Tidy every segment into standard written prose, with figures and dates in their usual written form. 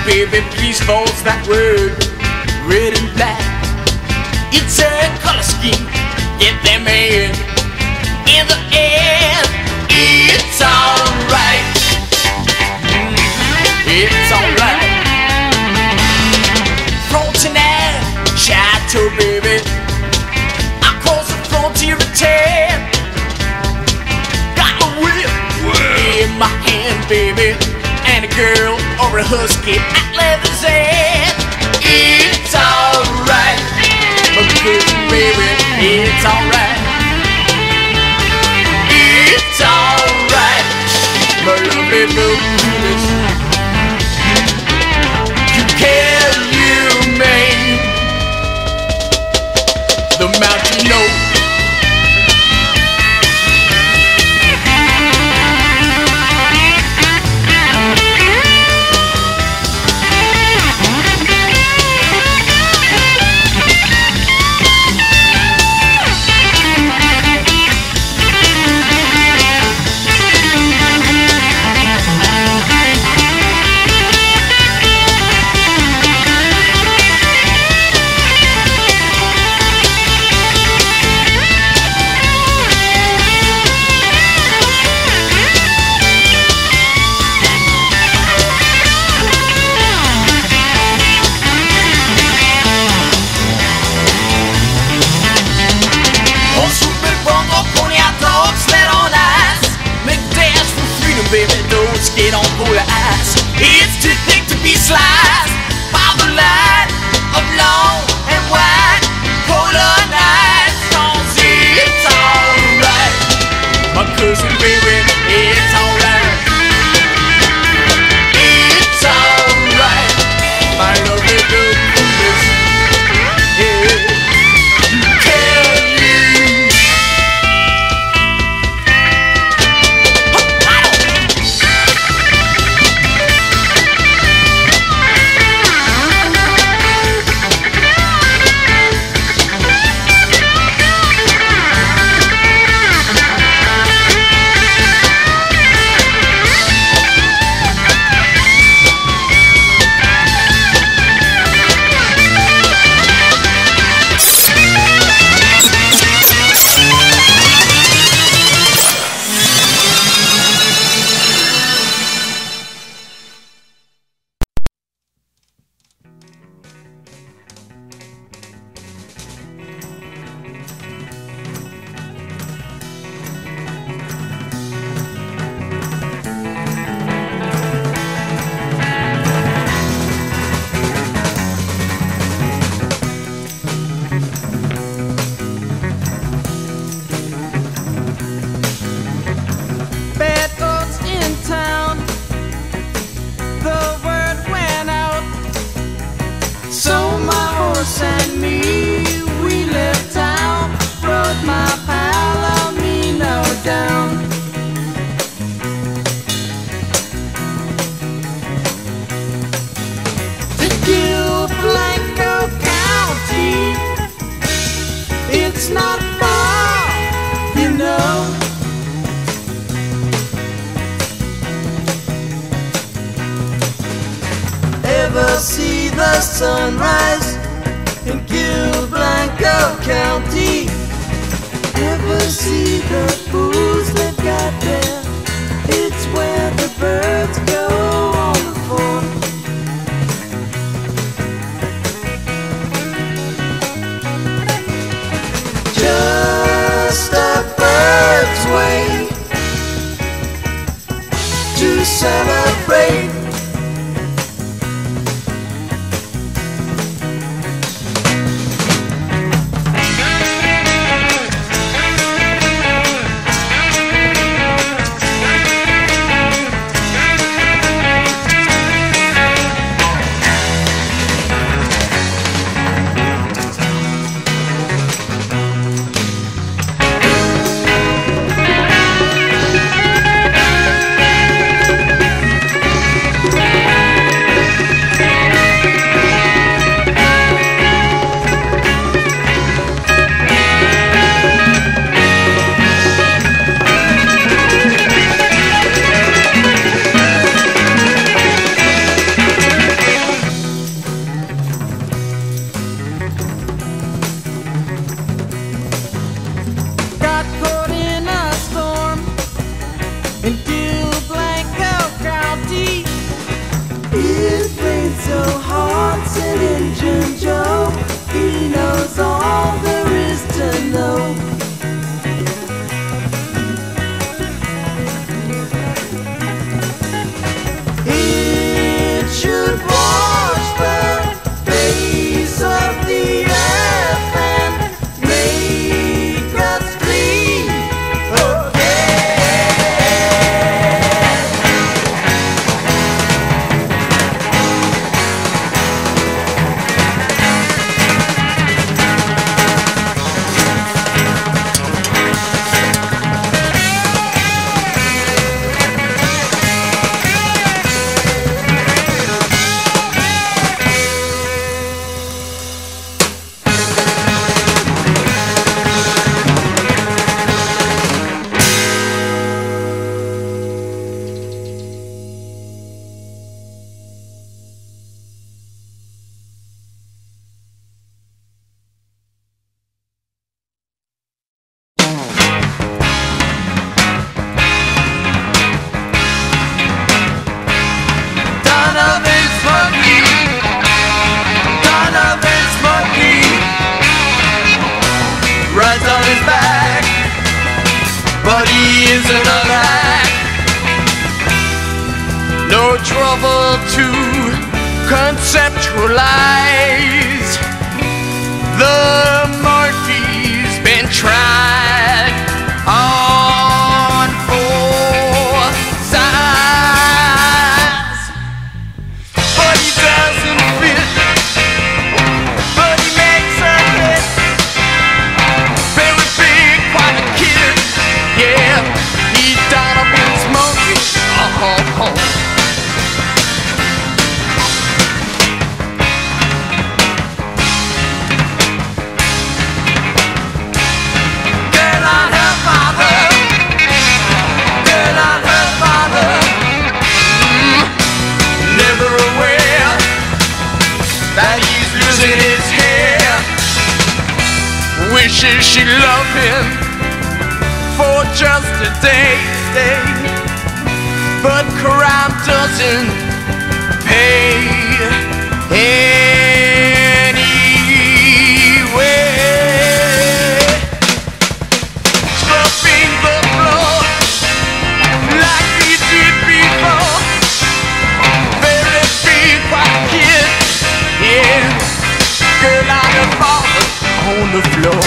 baby, please false that word, red and black. It's a color scheme, get them in the end. It's alright, it's alright. Frontenac, Chateau, baby, I cross the frontier at 10. Got a whip in my hand, baby, and a girl or a husky at leather's end. It's alright, but baby, it's alright. It's alright, my lovely Louise. You can, you may, the mountain note. Baby, don't skate on polar ice. It's too thick to be sliced by the light of long and wide polar nights. Cause it's alright, my cousin, baby, it's alright. It's alright, my lovely Louise. Yeah. And me, we left town, brought my Palomino down. To Gil Blanco County, it's not far, you know. Ever see the sunrise in Gil Blanco County? Ever see the fools that got there? It's where the birds go on the phone. Just a bird's way to celebrate. but he isn't alive. No trouble to conceptualize. The Morphe's been tried on 4 sides, but he doesn't fit. But he makes a hit. Very big, quite a kid. Yeah, he Donovan's monkey. Wishes she loved him for just a day, but crime doesn't pay anyway. Scrubbing the floor like he did before. Very big white kid, yeah. Girl out of father on the floor.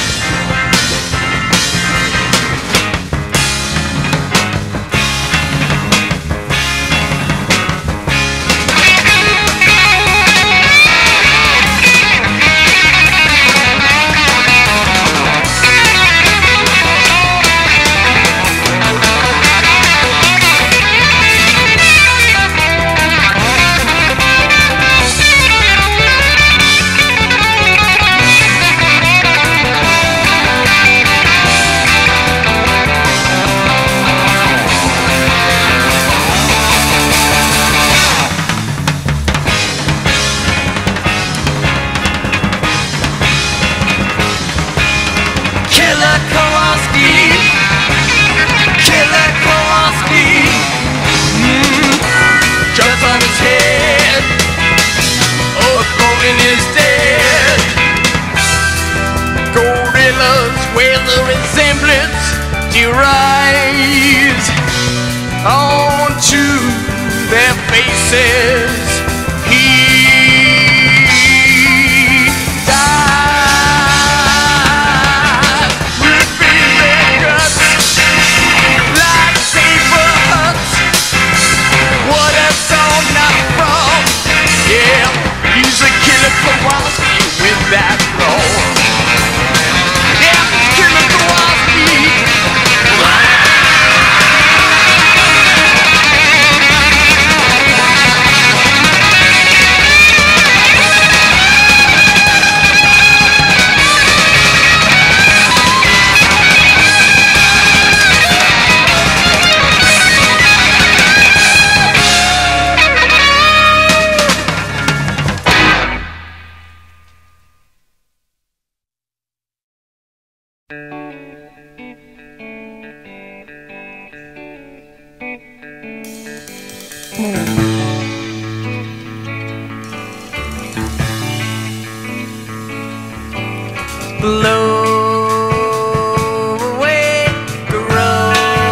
Where the resemblance derives onto their faces. He died, ripping their guts like paper huts. What a song not from. Yeah, he's a killer Kowalski with that flow. Blow away, grow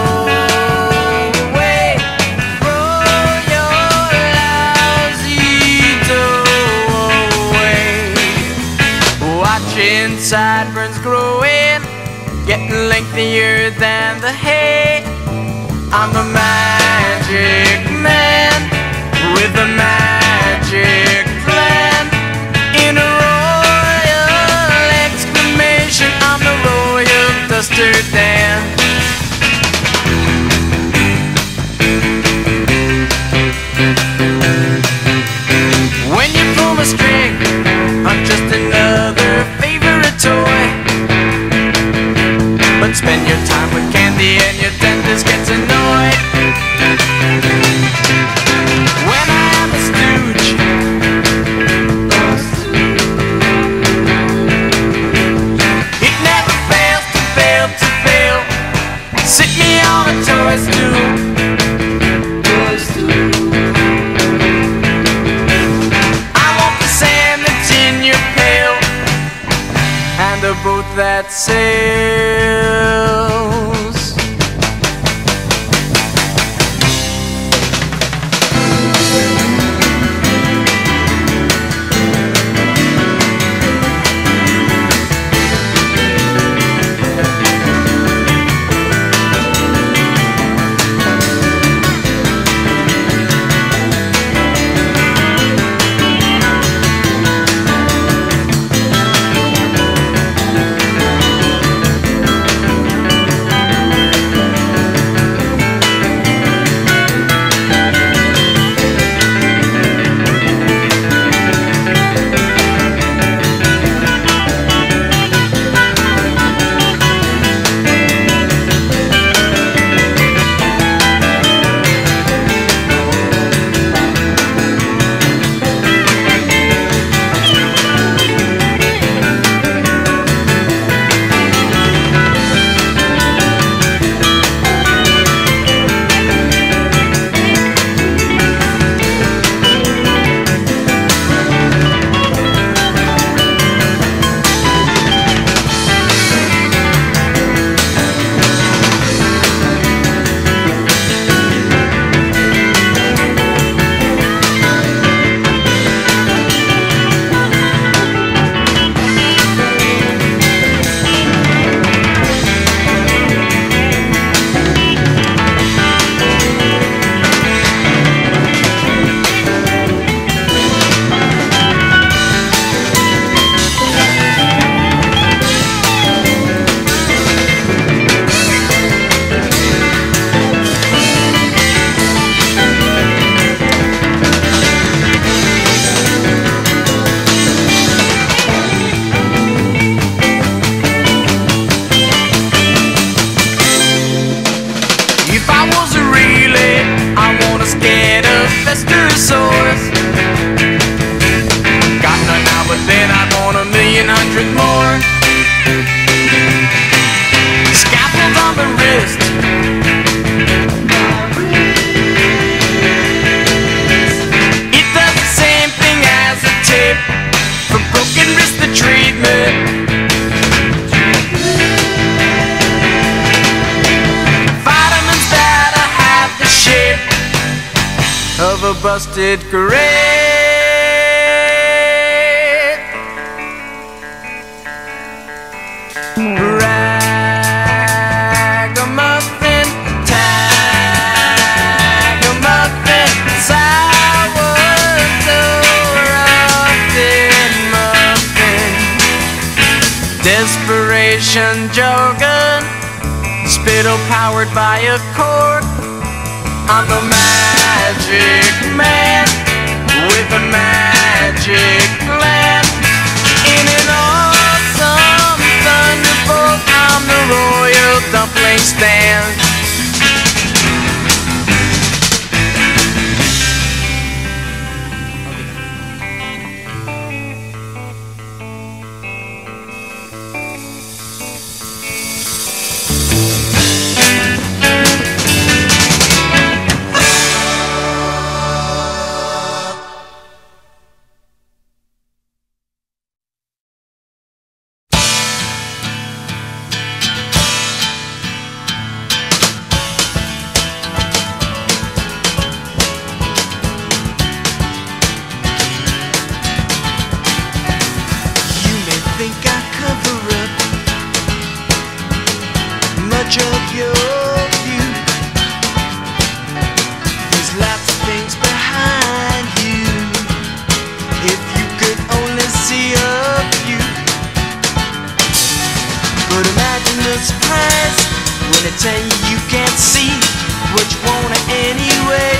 away, throw your lousy dough away. Watching sideburns growing, getting lengthier than the hay. I'm a magic man with a magic plan. In a royal exclamation, I'm the royal duster Dan. When you pull my string, I'm just another favorite toy. But spend your time with candy and your dentist gets annoyed. When I am a stooge, it never fails to fail to fail. Sit me on a toy stool. I want the sand that's in your pail and a boat that sails. It does the same thing as a tip for broken wrist, the treatment. Vitamins that have the shape of a busted grape. Ragamuffin, tagamuffin, sourdough, roasted muffin. Desperation jargon, spittle powered by a cork. I'm the magic man with a magic plan. In an awesome thunderbolt, I'm the royal dumpling stand. Of your view, there's lots of things behind you. If you could only see a few, but imagine the surprise when I tell you you can't see what you want anyway.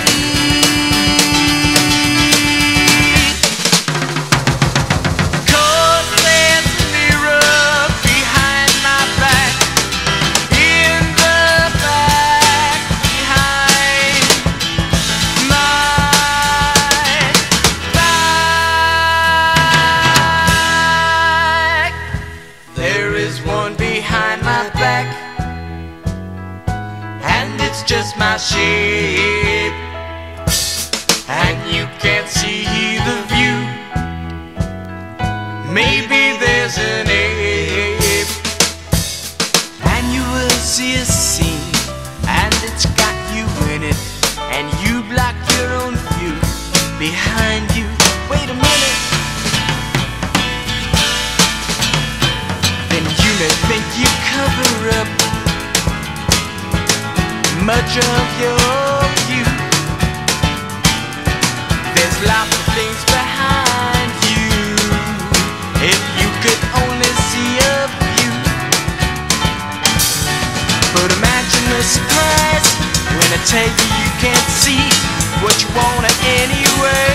Just my shape, and you can't see the view. Maybe there's an ape, and you will see a scene, and it's got you in it, and you block your own view behind you. Wait a minute, then you may think you cover up much of your view. There's lots of things behind you. If you could only see a view, but imagine the surprise when I tell you you can't see what you want anyway.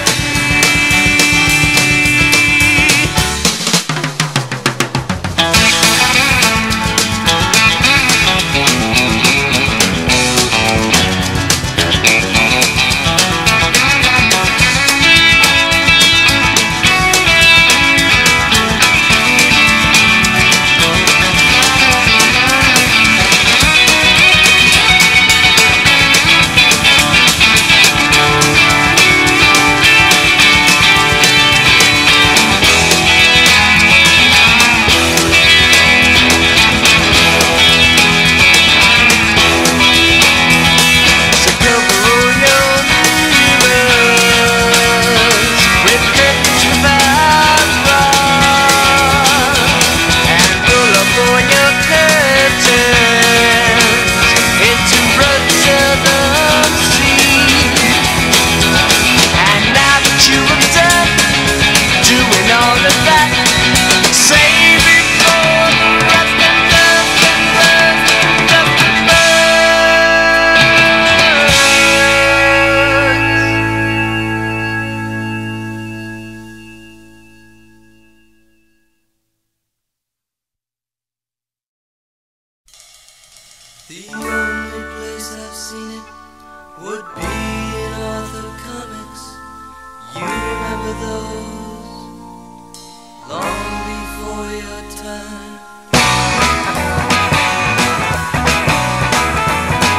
The only place I've seen it would be in Arthur Comics. You remember those long before your time.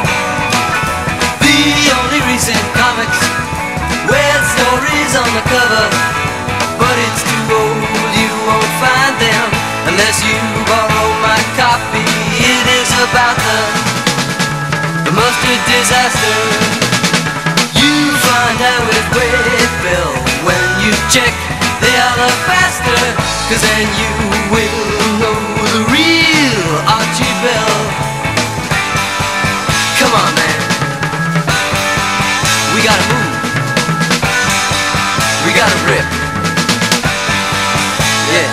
after disaster. You find out it way fell when you check the alabaster, 'cause then you will know the real Archie Bell. Come on, man, we gotta move, we gotta rip, yeah.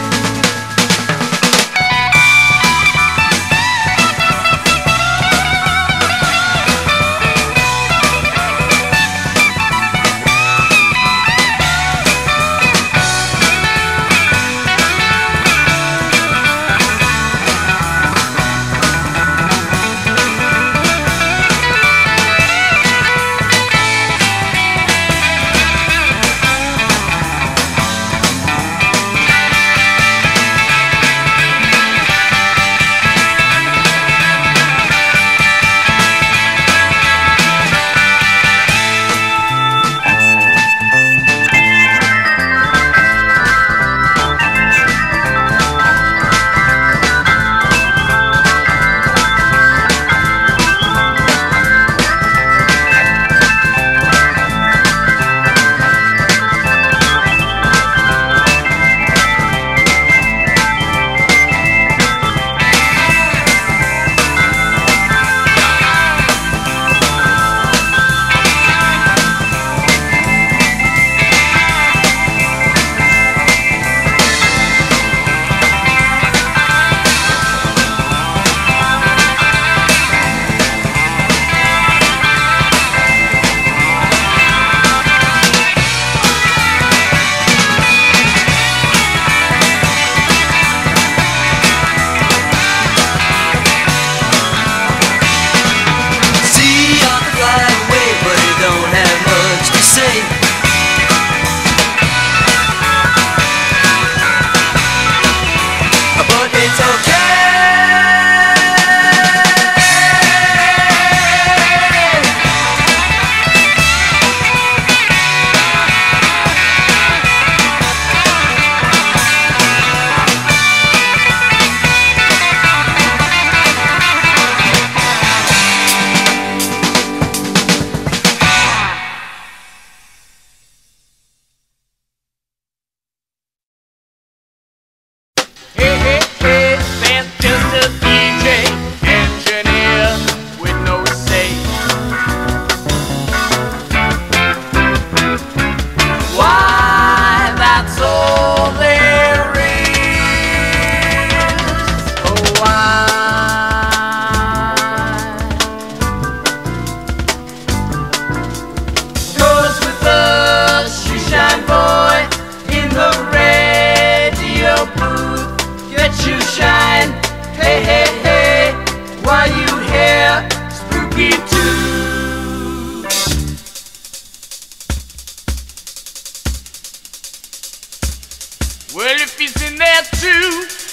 Well, if he's in there too,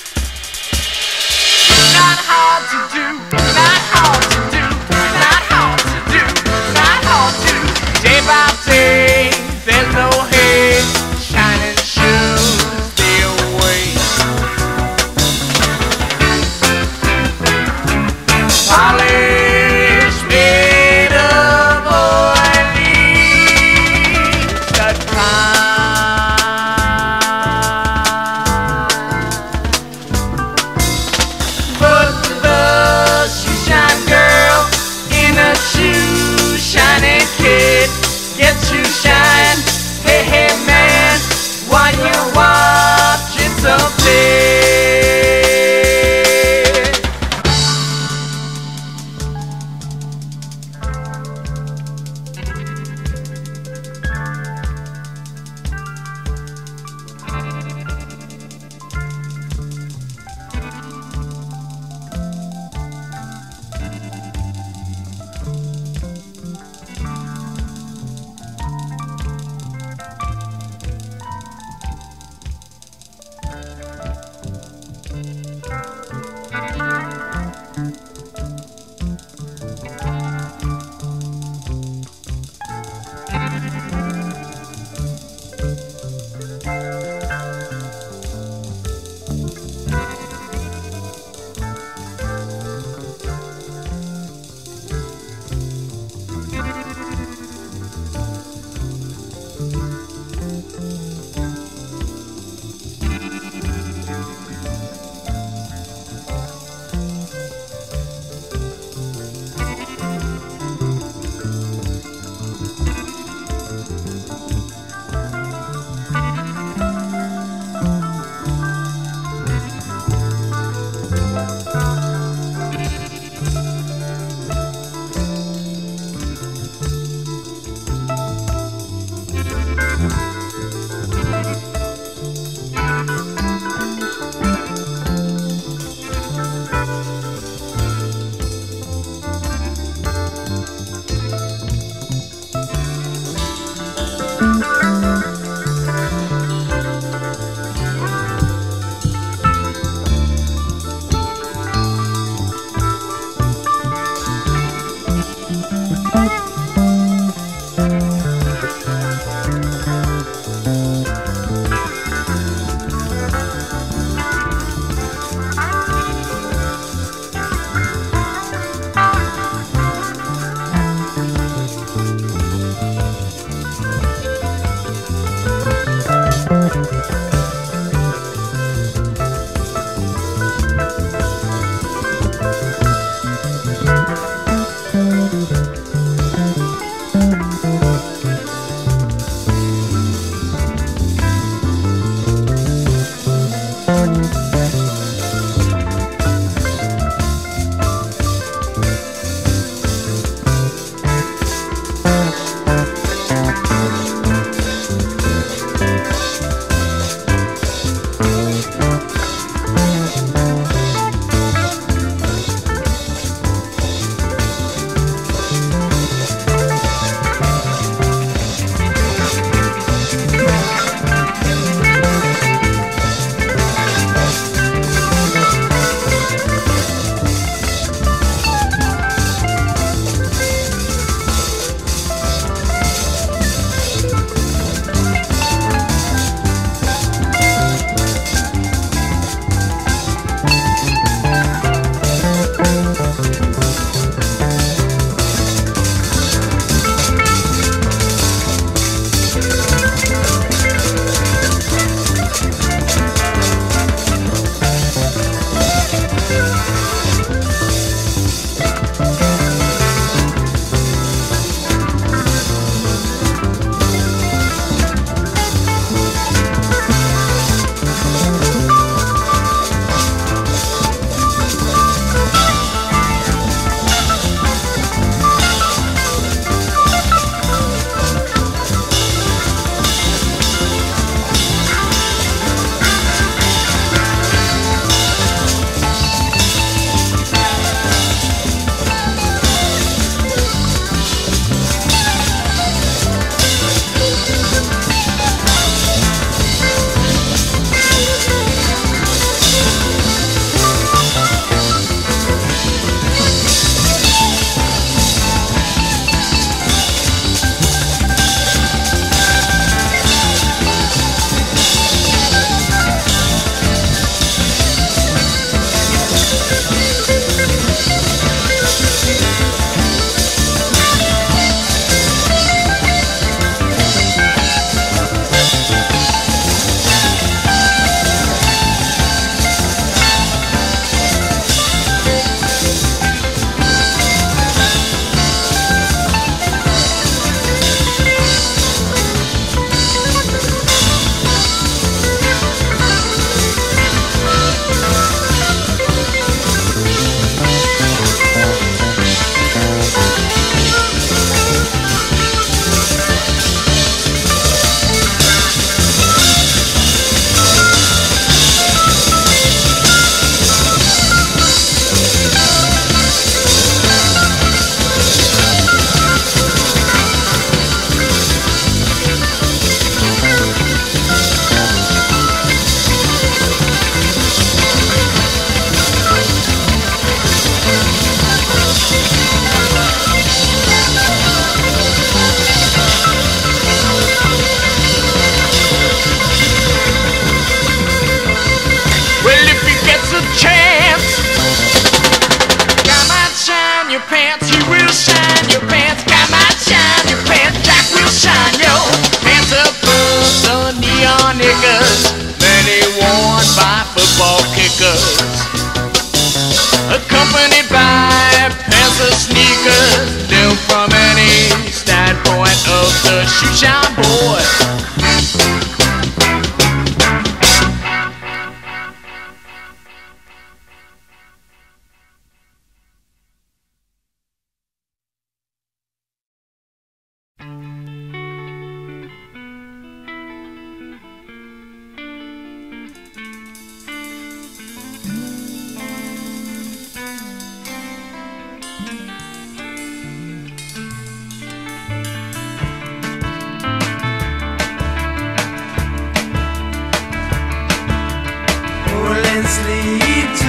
it's not hard to do, not hard to do, not hard to do, not hard to do. Day by day, there's no hate, shining shoes, stay away. Polish made of oil leaves that climb.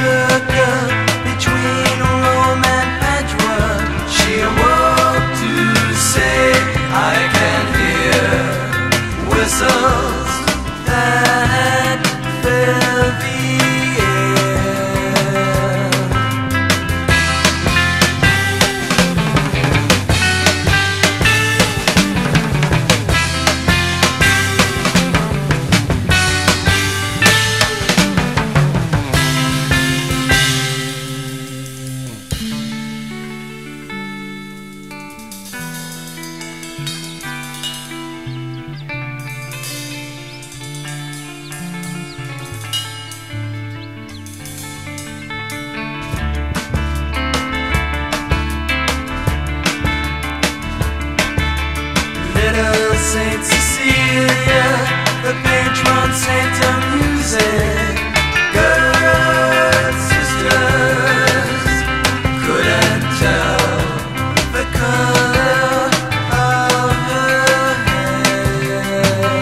stuck up between Rome and Antwerp. She awoke to say, I can hear whistles that fill the air. Little Saint Cecilia, the patron saint of music. Good sisters couldn't tell the color of her hair.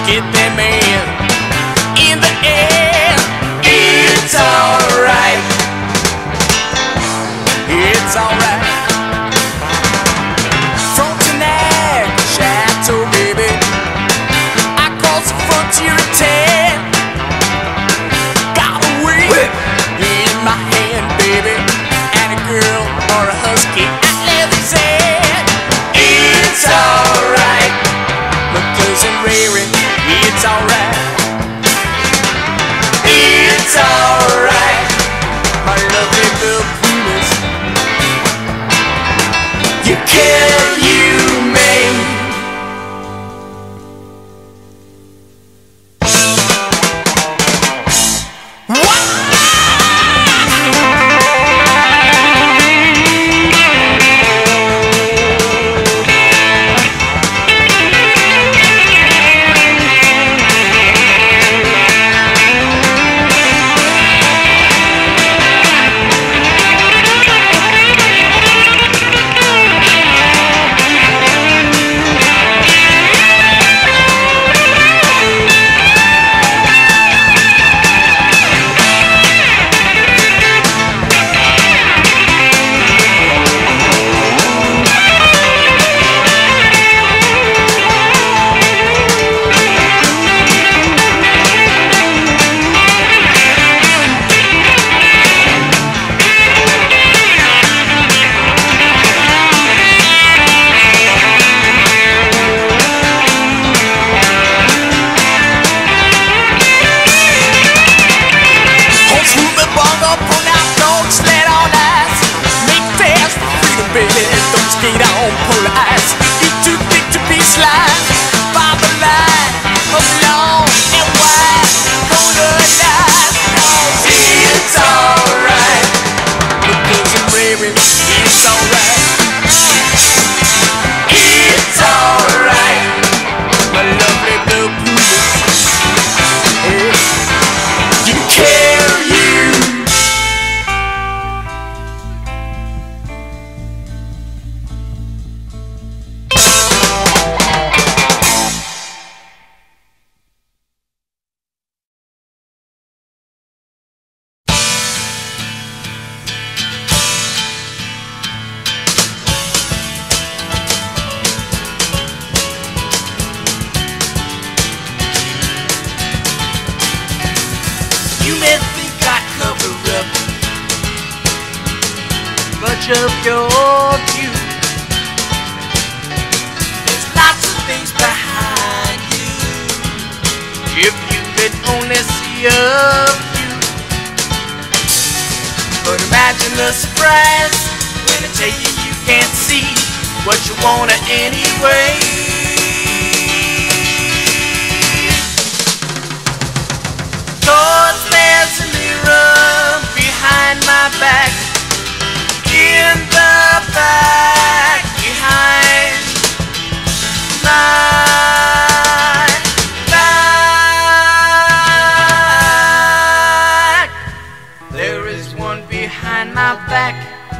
get that man in the air. It's alright. It's alright. Frontenac Chateau, baby. I cross the frontier at 10. Got a whip in my hand, baby, and a girl or a husky at Leather's Head. It's alright. My cousin Rary, it's alright. It's alright. My lovely little Pumas, you kill, you maim. Of your view, there's lots of things behind you. If you could only see a few, but imagine the surprise when I tell you you can't see what you want anyway. Cause there's a mirror behind my back, in the back, behind my back. There is one behind my back,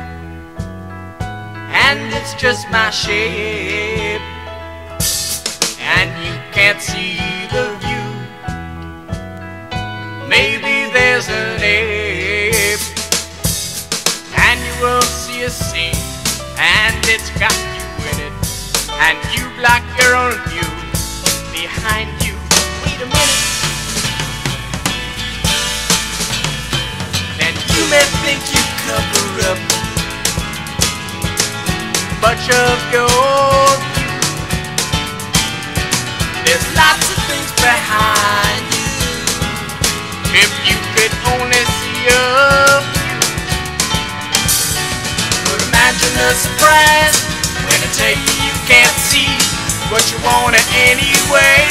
and it's just my shape, and you can't see the view. Maybe there's an ape, and you will see a scene, and it's got you in it, and you block your own view behind you. Wait a minute. And you may think you cover up much of your view. There's lots of things behind you. If you could only see a imagine the surprise when I tell you you can't see what you want anyway.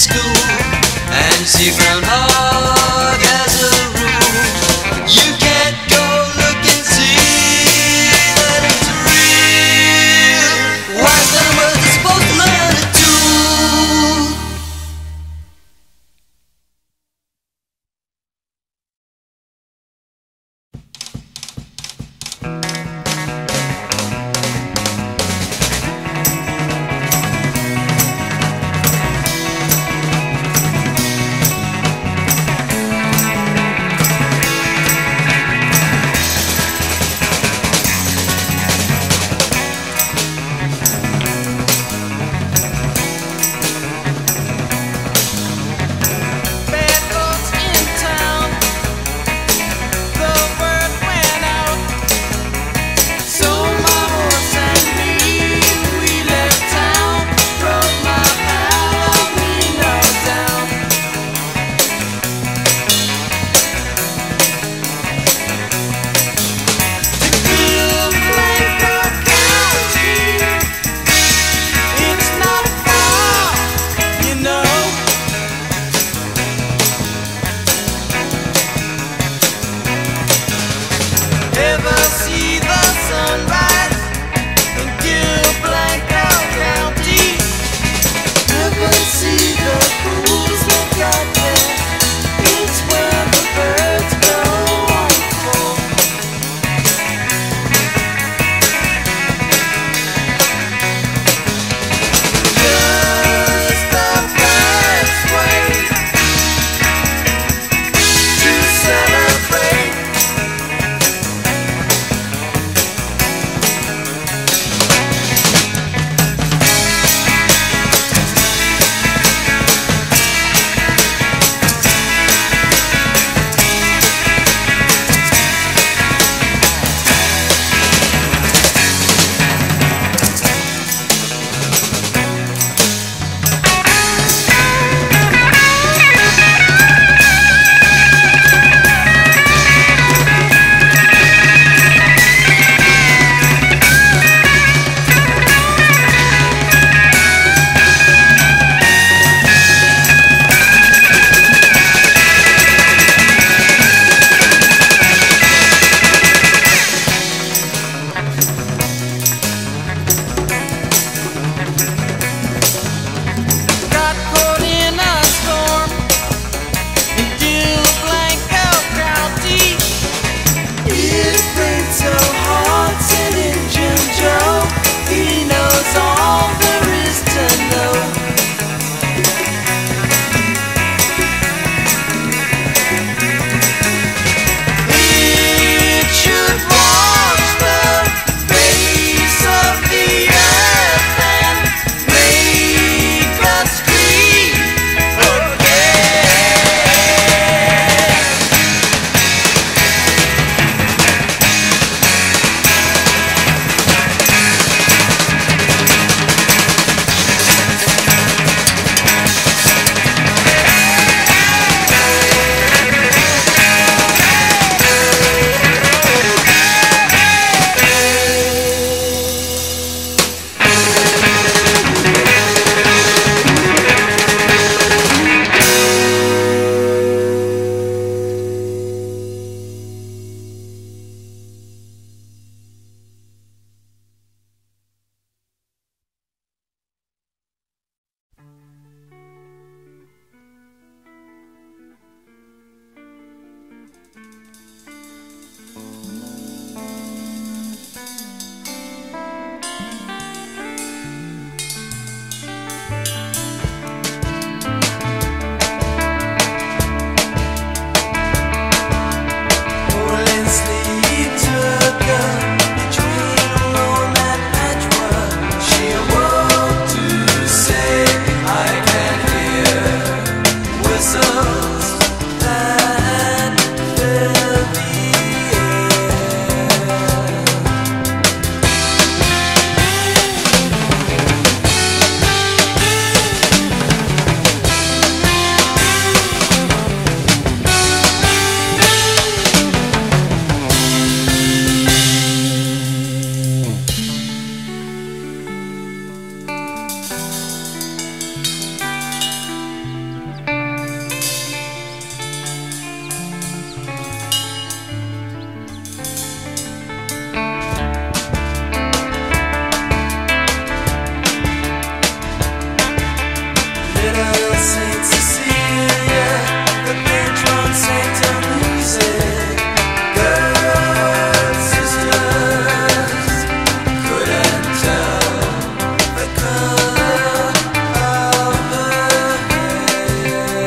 school, and see groundhog as a rule. You can't go look and see that it's real. Wise than words are supposed to learn it too. Little Saint Cecilia, the patron saint of music. Girls, sisters, couldn't tell the color of her hair.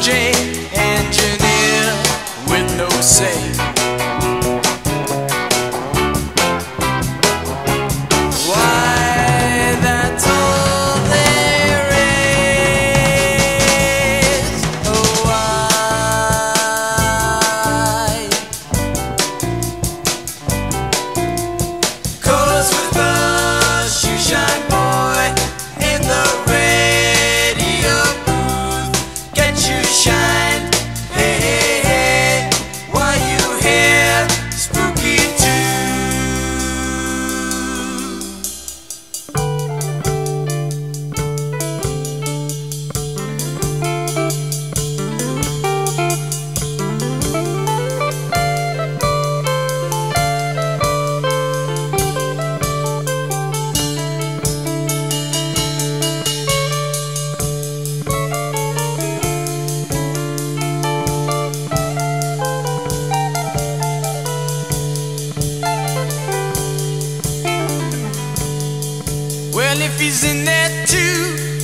J engineer with no say. Why, that's all there is. Oh, why? 'Cause with the shoeshine boy in the radio booth, get you shine. Hey, hey, hey, why you here? Spooky too. Well, if he's in there too,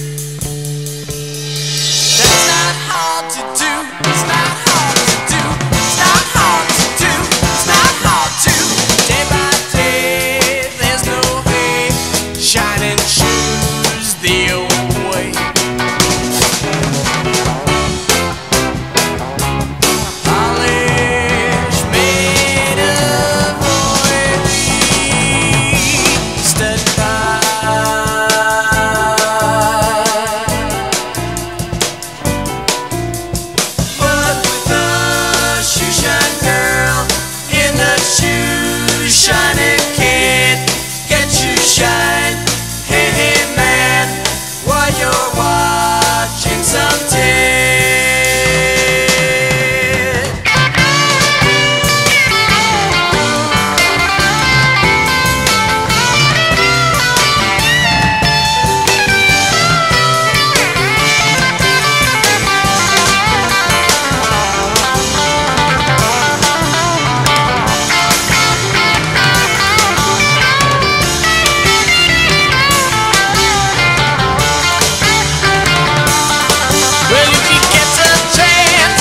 that's not hard to do. It's not hard to do. It's not hard to do. It's not hard to. Day by day, there's no way. Shining shoes the old way. Polish made of oil, stood by. But with the shoeshine girl in the shoe-shining kid, get you shine. Hey, hey, man, while you're watching some Ted. Well, if you get a chance,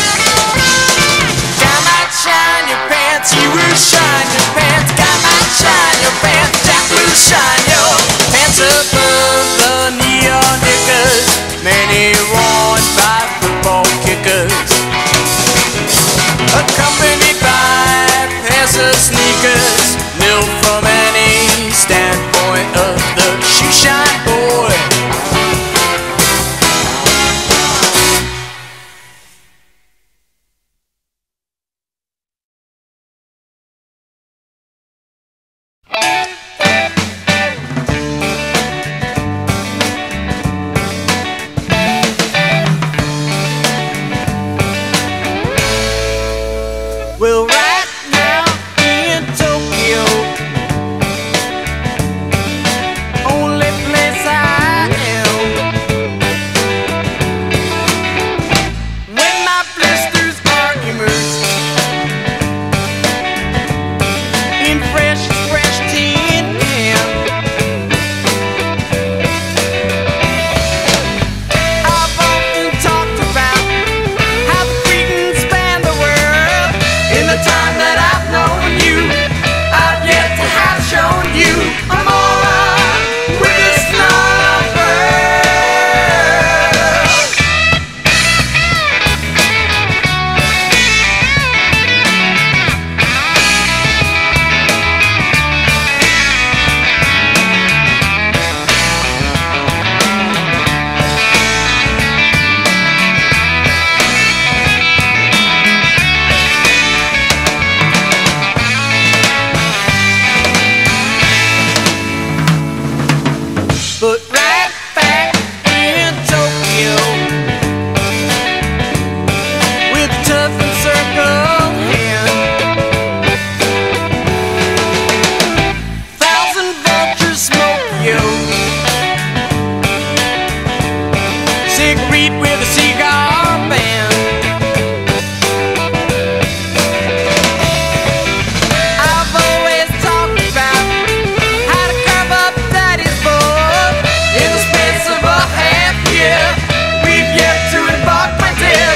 God might shine your pants. You will shine your pants. God might shine your pants. Jack will shine your pants above the neon knickers, many worn by football kickers, accompanied by pairs of sneakers, nil from any standpoint of the shoeshine boy. Well, right now in Tokyo, only place I am. When my blisters are immersed in fresh tin can, I've often talked about how the Cretans span the world. In the time that I've known you, I've yet to have shown you Amora with this number. But right back in Tokyo, with tough encircled hand, 1,000 vultures smoke you, Siegfried with a cigar band. I've always talked about how to curve up daddy's boy in the space of a half year. We've yet to embark, my dear,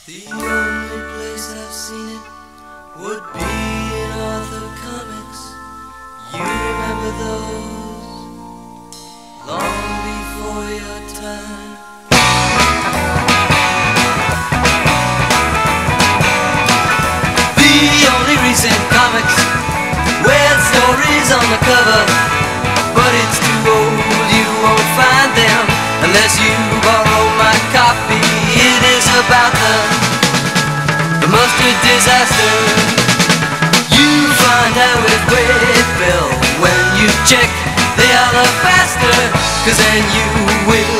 The only place I've seen it would be in Arthur Comics. You remember those long before your time. The only reason comics with stories on the cover, but it's too old, you won't find them unless you borrow my copy. It is about the mustard disaster. You find out it will when you check the alabaster, 'cause then you will